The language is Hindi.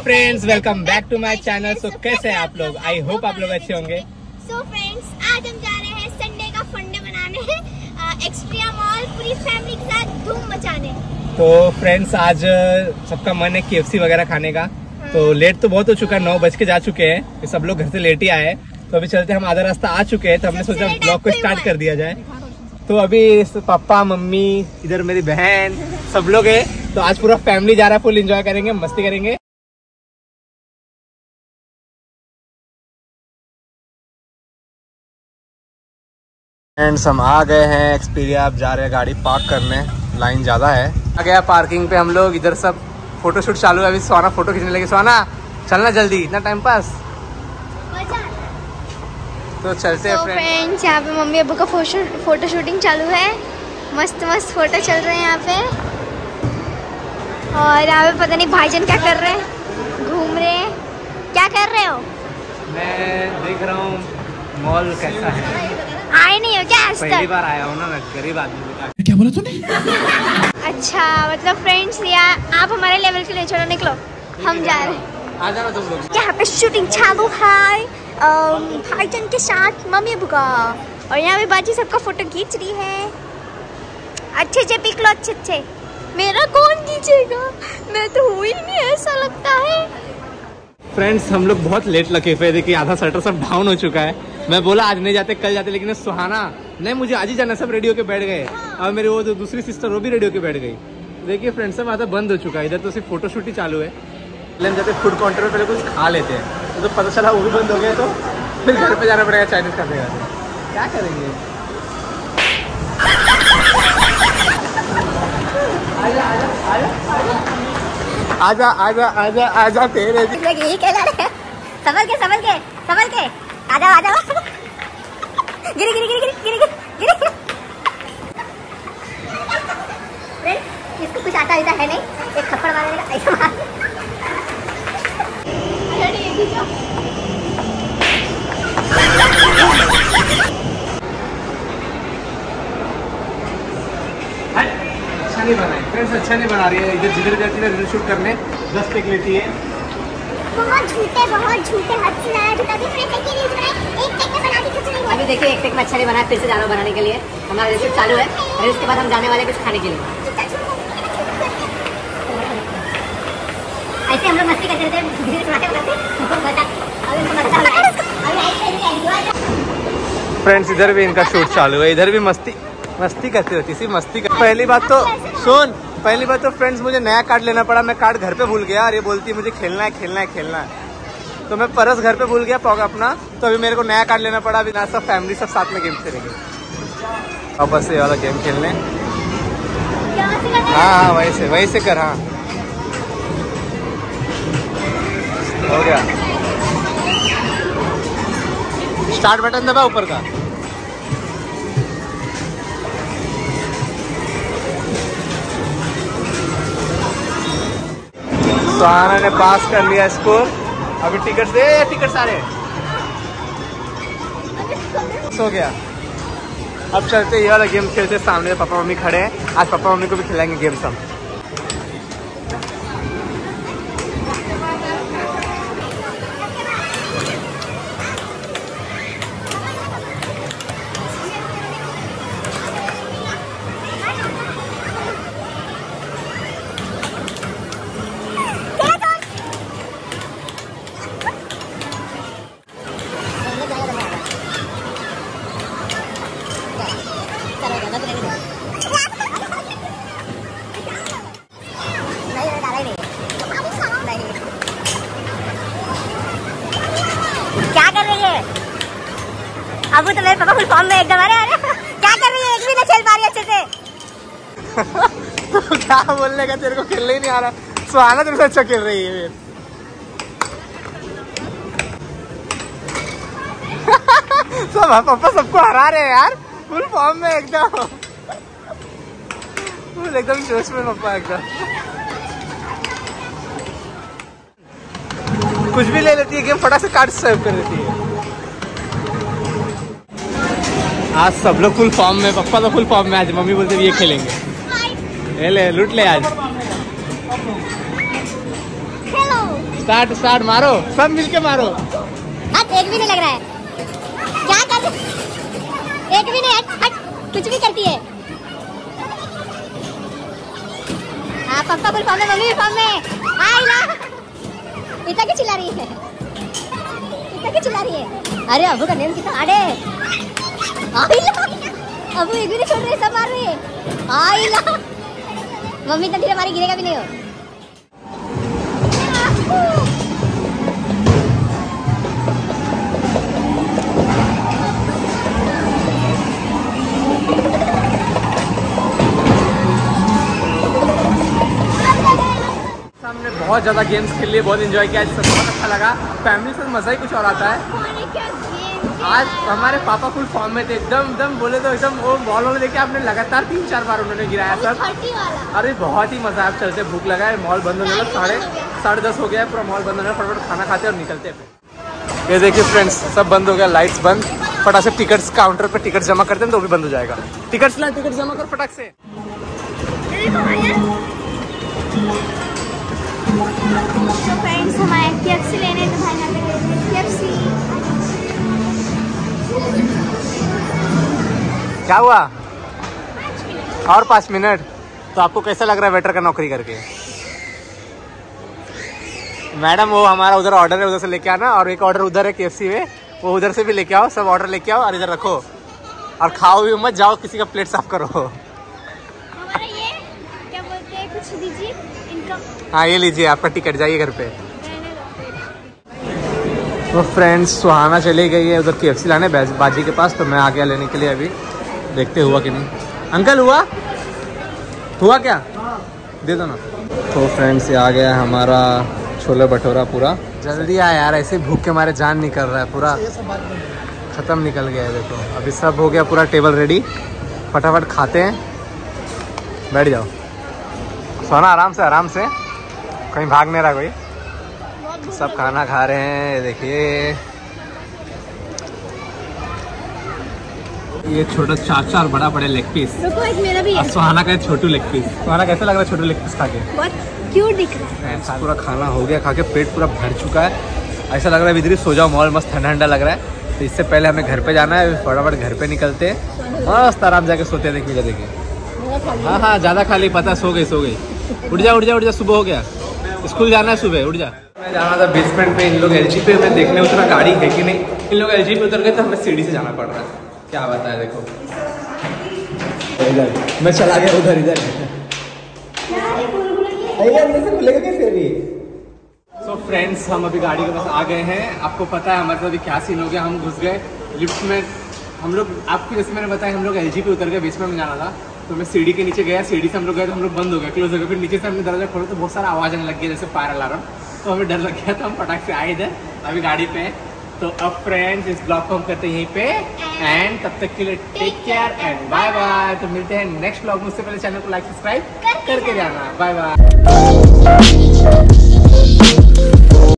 Friends, welcome back to my channel. So कैसे हैं आप लोग? आई होप आप लोग अच्छे होंगे। सो फ्रेंड्स, आज हम जा रहे हैं संडे का फंडे बनाने एक्सप्रिया मॉल पूरी फैमिली के साथ धूम मचाने। तो फ्रेंड्स, आज सबका मन है KFC वगैरह खाने का। तो लेट तो बहुत हो चुका है, 9 बज के जा चुके हैं। सब लोग घर से लेट ही आए, तो अभी चलते हम आधा रास्ता आ चुके हैं। तो हमने सोचा ब्लॉग को स्टार्ट कर दिया जाए। तो अभी पापा मम्मी, इधर मेरी बहन, सब लोग है। तो आज पूरा फैमिली जा रहा है, फुल एंजॉय करेंगे, मस्ती करेंगे। फ्रेंड्स, हम आ गए हैं एक्सपीरिया। आप जा रहे हैं गाड़ी पार्क करने, लाइन ज़्यादा है। आ गया पार्किंग पे हम लोग। इधर सब फोटोशूट चालू है। अभी सुहाना फोटो खींचने लगी। सुहाना चलना जल्दी, इतना टाइम पास। तो चलते हैं फ्रेंड्स। यहाँ पे मम्मी अब्बू का फोटो शूटिंग चालू है। मस्त मस्त फोटो चल रहे हैं यहाँ पे। और यहाँ पे पता नहीं भाईजान क्या कर रहे हैं, घूम रहे हैं। क्या कर रहे हो? मैं देख रहा हूँ मॉल कैसा है। आए नहीं हो क्या आज तक? पहली बार आया हूँ ना मैं, गरीब आदमी। क्या बोला तूने? अच्छा, मतलब फ्रेंड्स यार आप हमारे लेवल के लिए, चलो निकलो, हम जा रहे हैं। आ जाना तुम लोग। यहाँ पे शूटिंग चालू है भाईजान के साथ मम्मी अब्बू का। और यहाँ पे बाजी सबका फोटो खींच रही है। अच्छे से पिक लो, अच्छे से। मेरा कौन खींचेगा? मैं तो हुई नहीं, ऐसा लगता है। फ्रेंड्स, हम लोग बहुत लेट लगे थे। देखिए आधा शटर सब डाउन हो चुका है। मैं बोला आज नहीं जाते, कल जाते, लेकिन सुहाना नहीं, मुझे आज ही जाना। सब रेडी होके बैठ गए। और मेरी वो जो दूसरी सिस्टर, वो भी रेडी होके बैठ गई। देखिए फ्रेंड्स, सब आधा बंद हो चुका है। इधर तो सिर्फ फोटोशूट ही चालू है। पहले हम जाते फूड काउंटर में, पहले कुछ खा लेते हैं। तो पता चला वो भी बंद हो गया, तो फिर घर पे जाना पड़ेगा चाइनीज खाने का। क्या करेंगे? आजा आजा आजा आजा तेरे। संभल के संभल के संभल के, आ जाओ आ जाओ। गिरी गिरी गिरी गिरी गिरी गिरी। इसको कुछ आता है नहीं, एक थप्पड़ मारने का ऐसा मार। अच्छा नहीं बना है फ्रेंड्स, अच्छा नहीं बना रही है। इधर जिधर जाती है रील शूट करने 10 टिक लेती है। बहुत झूठे हद से ज़्यादा झूठा। भी फ्रेंड्स एक रील्स बनाई, एक टेक में बना दी कुछ नहीं। अभी देखिए एक टेक में अच्छा नहीं बना, फिर से जा रहा हूं बनाने के लिए। हमारा रेसिपी चालू है। रील्स के बाद हम जाने वाले कुछ खाने के लिए। ऐसे हम लोग मस्ती करते रहते। फ्रेंड्स, इधर भी इनका शूट चालू है। इधर भी मस्ती करती रहती, सिर्फ मस्ती कर। पहली बात तो फ्रेंड्स, मुझे नया कार्ड लेना पड़ा। मैं कार्ड घर पे भूल गया और ये बोलती है मुझे खेलना है। तो मैं पर्स घर पे भूल गया अपना। तो अभी मेरे को नया कार्ड लेना पड़ा। अभी ना सब फैमिली सब साथ में गेम खेलेंगे, वापस से वाला गेम खेलने। हाँ, वही से कर। हाँ, हो गया। स्टार्ट बटन दबा ऊपर का। सुहाना ने पास कर लिया स्कोर। अभी टिकट सारे हो गया। अब चलते ये वाला गेम खेलते। सामने पापा मम्मी खड़े हैं। आज पापा मम्मी को भी खिलाएंगे गेम सब। क्या कर रही है अब? तो मेरे पापा फुल फॉर्म में एकदम। अरे क्या कर रही है? एक भी ना खेल पा रही अच्छे से। क्या बोलने का, तेरे को खेलने ही नहीं आ रहा। सुहाना तेरे से अच्छा खेल रही है। सब पापा सबको हरा रहे हैं यार, फुल फॉर्म में एकदम जोश में पापा एकदम। कुछ भी ले लेती है गेम, फटाक से कार्ड सर्व कर देती है। आज सब लोग फुल फॉर्म में, पापा तो फुल फॉर्म में। आज मम्मी बोलते ये खेलेंगे। ले लूट ले आज। स्टार्ट मारो, सब मिलके मारो। एक भी नहीं लग रहा है, क्या कर एक भी नहीं, हट कुछ भी करती है। हाँ पापा फुल फॉर्म में, मम्मी भी फॉर्म में। आई ला इतना क्यों चिल्ला रही है, इतना क्यों चिल्ला रही है? अरे अबू का नेम कितना आड़े। आई ला अबू एक भी नहीं छोड़ रही, सब मार रही है। आई ला मम्मी इतना धीरे मारी गिरेगा भी नहीं हो। हमने बहुत ज़्यादा गेम्स खेल लिए, बहुत एंजॉय किया, जिससे बहुत अच्छा लगा। फैमिली से मज़ा ही कुछ और आता है। आज हमारे पापा फुल फॉर्म में थे, एकदम बोले तो एकदम वो बॉल वॉल लेके आपने लगातार 3-4 बार उन्होंने गिराया सर। अरे बहुत ही मज़ा आया। चलते भूख लगा है, मॉल बंद होने लगा, 10:30 हो गया है, पूरा मॉल बंद होने लगा। फटाफट खाना खाते और निकलते हैं। ये देखिए फ्रेंड्स, सब बंद हो गया, लाइट्स बंद। फटाक से टिकट्स काउंटर पे टिकट जमा करते हैं तो भी बंद हो जाएगा। टिकट जमा कर फटाक से। तो फ्रेंड्स हमारे KFC लेने तो भाई नाते गए थे KFC। क्या हुआ? और 5 मिनट। तो आपको कैसा लग रहा है वेटर का नौकरी करके? मैडम वो हमारा उधर ऑर्डर है, उधर से लेके आना, और एक ऑर्डर उधर है KFC में, वो उधर से भी लेके आओ। सब ऑर्डर लेके आओ और इधर रखो, और खाओ भी मत, जाओ किसी का प्लेट साफ करो। हमारा ये क्या बोलते हैं, कुछ दीजिए इनका। हाँ ये लीजिए आपका टिकट, जाइए घर पे। तो फ्रेंड्स सुहाना चली गई है उधर KFC लाने बाजी के पास, तो मैं आ गया लेने के लिए। अभी देखते हुआ कि नहीं। अंकल हुआ क्या? दे दो ना। तो फ्रेंड्स ये आ गया हमारा छोले भटूरा। पूरा जल्दी आ यार, ऐसे भूख के मारे जान निकल रहा है, पूरा ख़त्म निकल गया है। देखो अभी सब हो गया, पूरा टेबल रेडी, फटाफट खाते हैं। बैठ जाओ सोना, आराम से कहीं भाग नहीं रहा कोई। सब खाना खा रहे हैं। देखिए ये छोटा 4 बड़ा बड़े लेग पीस। रुको एक मेरा भी है। सुहाना का छोटू लेग पीस। सुहाना कैसा लग रहा है छोटू लेग पीस खा के? बहुत क्यूट दिख रहा है। पूरा खाना हो गया, खा के पेट पूरा भर चुका है। ऐसा लग रहा है इधर ही सो जाओ, मॉल मस्त ठंडा ठंडा लग रहा है। तो इससे पहले हमें घर पे जाना है, फटाफट घर पे निकलते हैं, मस्त आराम जाके सोते हैं। देखिए हाँ ज़्यादा खा ली, पता, सो गई। उठ जा, सुबह हो गया, स्कूल जाना है सुबह, उठ जा। मैं जाना था बेसमेंट पे, इन लोग LG पे मैं देखने उतरा गाड़ी है कि नहीं। इन लोग LG पे उतर गए तो हमें सीढ़ी से जाना पड़ रहा है। क्या बताया, देखो इधर मैं चला गया, इधर खुलेगा कैसे अभी? सो फ्रेंड्स हम अभी गाड़ी के पास आ गए हैं। आपको पता है हमारे साथ अभी क्या सीन हो गया, हम घुस गए लिफ्ट में। हम लोग आपको जैसे मैंने बताया, हम लोग LG पे उतर गए, बेसमेंट में जाना था। तो मैं सीढ़ी के नीचे गया, सीढ़ी से हम लोग गए तो हम लोग बंद हो गए, क्लोज हो गए। फिर नीचे से हमने दरवाजा खोला तो बहुत सारा आवाज़ आने लग गया, जैसे फायर अलार्म। तो हमें डर लग गया, तो हम फटाक से आए इधर, अभी गाड़ी पे। तो अब फ्रेंड्स इस ब्लॉग को हम करते हैं यहीं पे एंड। तब तक के लिए take care and bye bye. तो मिलते हैं नेक्स्ट ब्लॉग में। उससे पहले चैनल को लाइक सब्सक्राइब करके जाना। Bye bye.